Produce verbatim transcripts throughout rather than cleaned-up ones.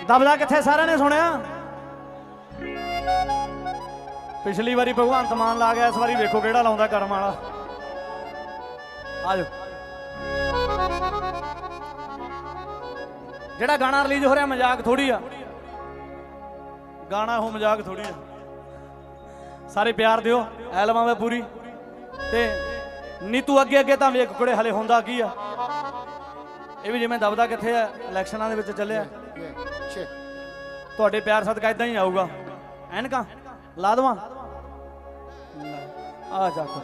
दबदा किथे सारे ने सुनिया? पिछली बारी भगवंत मान ला गया, इस बारी वेखो केड़ा लाउंदा करम वाला। आजो जेड़ा गाना रिलीज हो रहा मजाक थोड़ी आ, गाना हो मजाक थोड़ी आ। सारे प्यार दियो, एल्बम है पूरी ते नीतू अगे अगे तो वेख कुड़े हले होंदा की आ। ये भी जिवें दबदा किथे है इलैक्शनां दे विच चलिया, तुहाडे प्यार सदका इदां ही आऊगा। ऐनकां ला दवां आ जाकर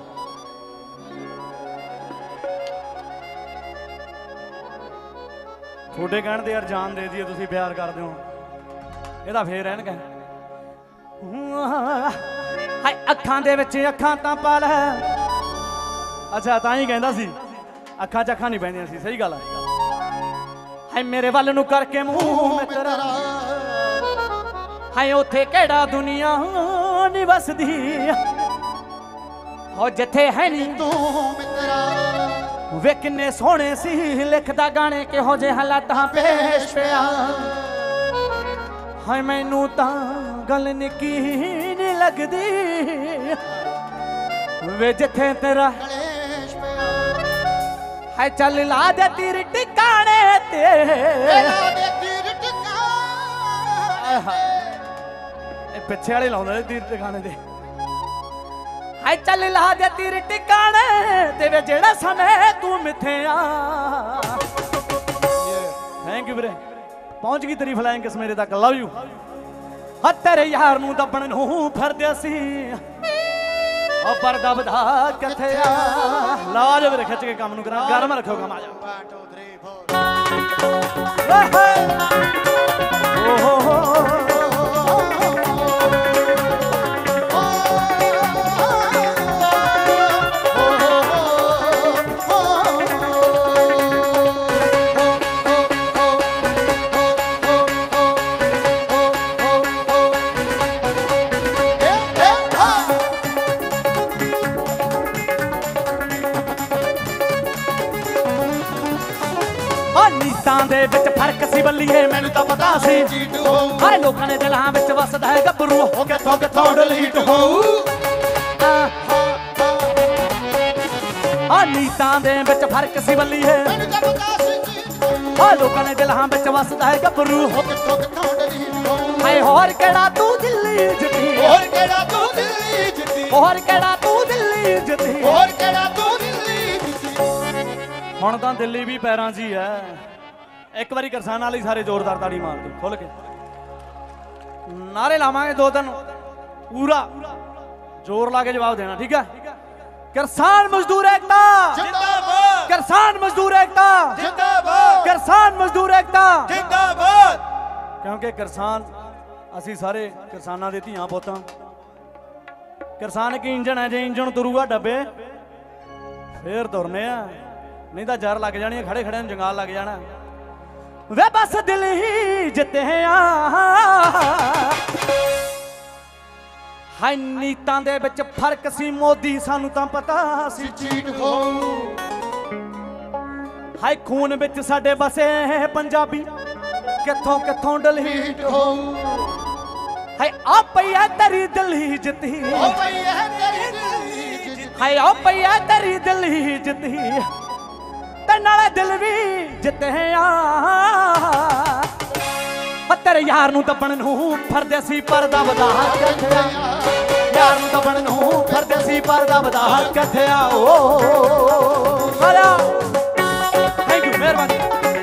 थोड़े कहण ते यार जान दे दिए, तुसीं प्यार करदे हो ਇਹਦਾ ਫੇਰ ਐਨਕ ਹਾਏ ਅੱਖਾਂ ਦੇ ਵਿੱਚ ਅੱਖਾਂ ਤਾਂ ਪਾ ਲੈ। ਅੱਛਾ ਤਾਂ ਹੀ ਕਹਿੰਦਾ ਸੀ ਅੱਖਾਂ 'ਚ ਅੱਖਾਂ ਨਹੀਂ ਪੈਂਦੀਆਂ ਸੀ, ਸਹੀ ਗੱਲ ਹੈ। ਹਾਏ ਮੇਰੇ ਵੱਲ ਨੂੰ ਕਰਕੇ ਮੂੰਹ ਮਿੱਤਰਾ, ਹਾਏ ਉੱਥੇ ਕਿਹੜਾ ਦੁਨੀਆ ਨਹੀਂ ਵਸਦੀ, ਹੋ ਜਿੱਥੇ ਹੈ ਨਹੀਂ ਤੂੰ ਮਿੱਤਰਾ। ਵੇ ਕਿੰਨੇ ਸੋਹਣੇ ਸੀ ਲਿਖਦਾ ਗਾਣੇ, ਕਿਹੋ ਜਿਹੇ ਹਾਲਾਤਾਂ ਪੇਸ਼ ਪਿਆ। हाय मैनू तां गल निकी नहीं लगदी, वे जिथे तेरा हाय चल ला दे तीर टिकाने ते, पिछे वाले लाउंदे तीर टिकाने ते। हाय चल ला दे तीर टिकाने ते, वे जेड़ा समय तू मिथे आ। थैंक यू वीरे, पहुंच गई तेरी फ्लाइंग किस मेरे तक। Love you. हाँ तेरे यार नूं दबण नूं फिरदे सी, ओ पर दबदा किथे आ। ला जो मेरे खिच के काम नूं करा, गरम रखो काम। आ जा ओ हो हो दे विच फर्क सी बल्लीए, मैनू तां पता सी हर लोकां दे दिलां विच वसदा है गभरू, हो किथों किथों डिलीट होऊ। आ नीतां दे विच फर्क सी बल्लीए, मैनू तां पता सी हर लोकां दे दिलां विच वसदा है गभरू, हो किथों किथों डिलीट होऊ। हाय होर किहड़ा तू दिल्ली जिद्दी, होर किहड़ा तू दिल्ली जिद्दी, होर किहड़ा तू दिल्ली जिद्दी, होर किहड़ा तू दिल्ली जिद्दी। हुण तां दिल्ली भी पैरां 'च ही है। एक बारी किसान वाली सारे जोरदार ताड़ी मार दो, खोल के नारे लावांगे दो दिन, पूरा जोर ला के जवाब देना, ठीक है। किसान मजदूर एकता जिंदाबाद, किसान मजदूर एकता जिंदाबाद, किसान मजदूर एकता जिंदाबाद। क्योंकि किसान असी सारे किसानां दे धीआं पुत्तां। किसान की इंजन है, जे इंजन तुरूगा डब्बे फिर तुरने आ, नहीं तो जर लग जानी, खड़े खड़े जंगाल लग जाना। वे बस दिल ही जिते हैं हाय नीतां दे विच फर्क सी मोदी, सानू तां पता सी चीट हो। हाय खून विच साडे बसे पंजाबी, किथों किथों डलीट हो। हाय आ पई है तेरी दिल्ली जिती, हाय आ पई है तेरी दिल्ली जिती, ते नाले दिल भी जिते हैं आ। तेरे यार नूं दबण नूं फिरदे सी पर दबदा किथे आ, यार नूं दबण नूं फिरदे सी पर दबदा किथे आ। ओ आजा थैंक यू, मेहरबानी।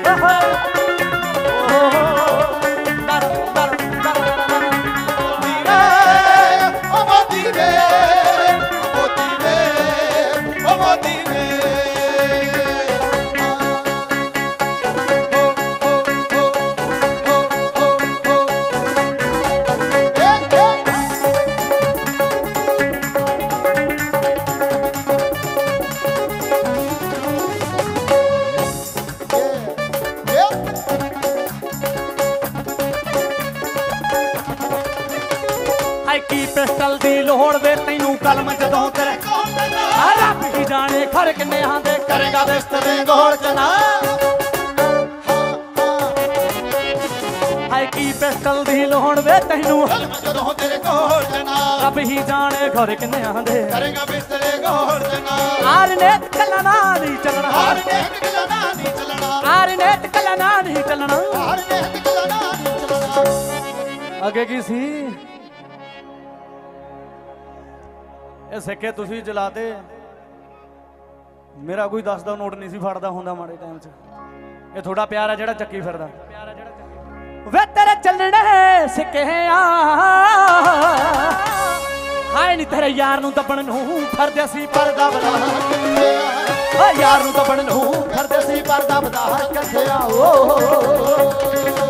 पिस्टल दी लोड़ दे तैनू कलम जदों तेरे रब ही जाने खर किन्ने आंदे करेगा बिस्तरे गोल चना। हाय हाय की पिस्टल दी लोड़ वे तैनू जदों तेरे कोल जनाब रब ही जाने घर किन्ने आंदे करेगा बिस्तरे कोल जनाब आर ने कलना नहीं चलना हार ने निकलना नहीं चलना आर ने कलना नहीं चलना हार ने निकलना नहीं चलना अगे की सी ਇਹ ਸਿੱਕੇ ਤੁਸੀਂ ਜਲਾਤੇ ਮੇਰਾ ਕੋਈ ਦਸ ਦਾ ਨੋਟ ਨਹੀਂ ਸੀ ਫੜਦਾ ਹੁੰਦਾ ਮਾੜੇ ਟਾਈਮ 'ਚ ਇਹ ਥੋੜਾ ਪਿਆਰ ਆ ਜਿਹੜਾ ਚੱਕੀ ਫਿਰਦਾ ਵੇ ਤੇਰੇ ਚੱਲਣੇ ਸਿੱਕੇ ਆ ਹਾਏ ਨੀ ਤੇਰੇ ਯਾਰ ਨੂੰ ਦੱਬਣ ਨੂੰ ਫਰਦੇ ਸੀ ਪਰਦਾ ਬਦਾ ਓ ਯਾਰ ਨੂੰ ਦੱਬਣ ਨੂੰ ਫਰਦੇ ਸੀ ਪਰਦਾ ਬਦਾ ਕਿੱਥੇ ਆ ਓ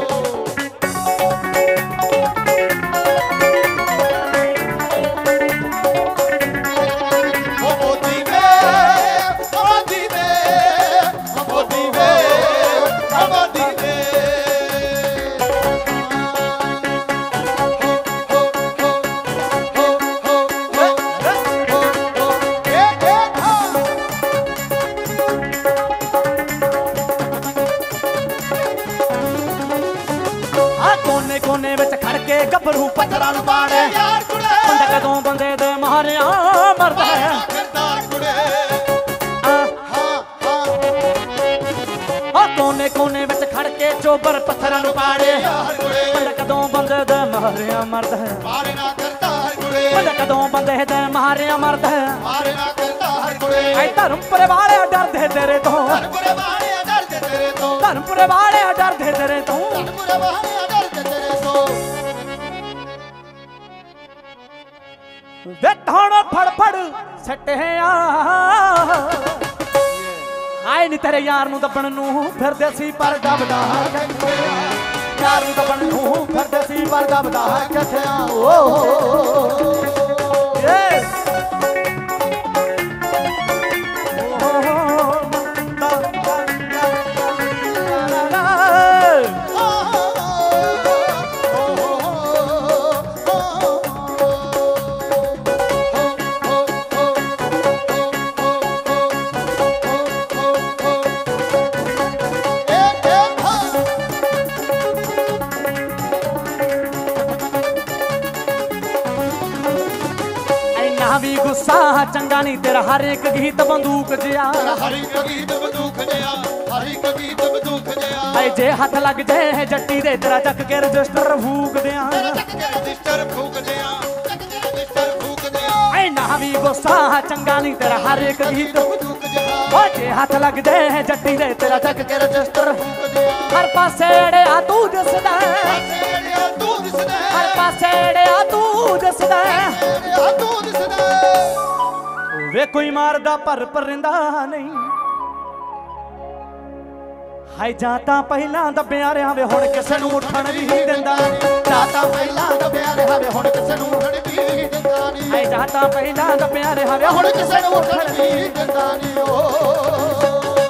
कोने विच खड़ के गभरू पत्थरां नूं पाड़े यार कुड़े बंदा कदों बंदे दे मारिया मरदा है किरदार कुड़े हां हां ओ कोने कोने विच खड़ के चोबर पत्थरां नूं पाड़े यार कुड़े बंदा कदों बंदे दे मारिया मरदा है मारे ना किरदार कुड़े बंदा कदों बंदे दे मारिया मरदा है मारे ना किरदार कुड़े ऐ धर्मपुरे वाले डरदे तेरे तो धर्मपुरे वाले डरदे तेरे तो धर्मपुरे वाले डरदे तेरे तो धर्मपुरे वाले वे ठाणो फड़ फड़ सटे आए नी तेरे यार नूं दबण नूं फिरदे सी पर दबदा यार नूं दबण नूं फिरदे सी पर दबदा किथे आ ओ भी गुस्सा चंगा नहीं तेरा हर एक गीत बंदूक जिया हर एक गीत बंदूक जिया हर एक गीत बंदूक जिया ऐ जे हाथ लग जाए जट्टी दे तेरा चक के रजिस्टर फूक दिया चक के रजिस्टर फूक दिया चक के रजिस्टर फूक दिया ऐ ना भी गुस्सा चंगा नहीं तेरा हर एक गीत बंदूक जिया ओ जे हाथ लग जाए जट्टी दे तेरा चक के रजिस्टर फूक दिया हर पासे आ तू दिसदा हर पासे तू दिसदा हर पासे आ तू दिसदा आ तू दिसदा वे कोई मारदा पर परिंदा नहीं हाय जाता पहला दबिया रहा वे हुण किसे नूं उठण भी दिंदा जाता पहला दबिया रहा वे हुण किसे नूं उठण भी दिंदा नहीं हाय जाता पहला दबिया रहा वे हुण किसे नूं उठण भी दिंदा नहीं ओ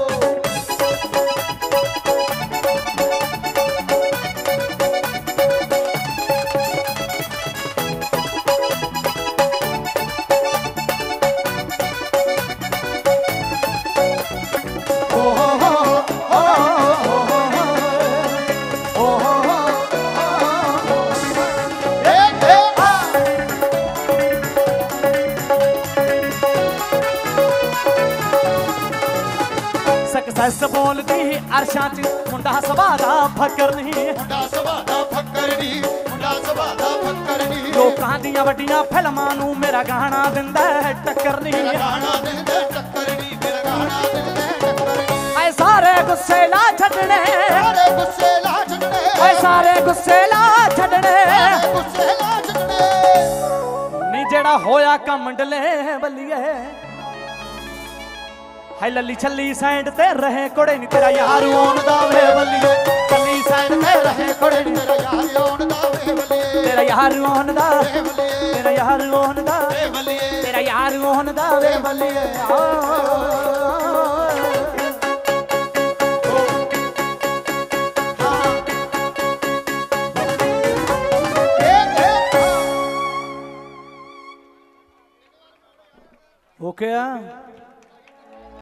सक्सेस बोलदी अरशां च मुंडा सभा दा फकर नहीं मुंडा सभा दा फकर नहीं मुंडा सभा दा फकर नहीं लोकां दियां वड्डियां फिल्मां नूं मेरा गाना दिंदा है टक्कर नहीं गाना दिंदा टक्कर नहीं मेरा गाना दिंदा टक्कर नहीं ऐ सारे गुस्से ला छड्डने सारे गुस्से ला छड्डने ऐ सारे गुस्से ला छड्डने गुस्से ला छड्डने नी जेड़ा होया कमंडले बल्लिए हाय लली छली सैंड ते रहे कोड़े नी तेरा यार ओन दा वे बल्लिए छली सैंड ते रहे कोड़े नी तेरा यार ओन दा वे बल्लिए तेरा यार ओन दा तेरा यार ओन दा वे बल्लिए तेरा यार ओन दा वे बल्लिए ओके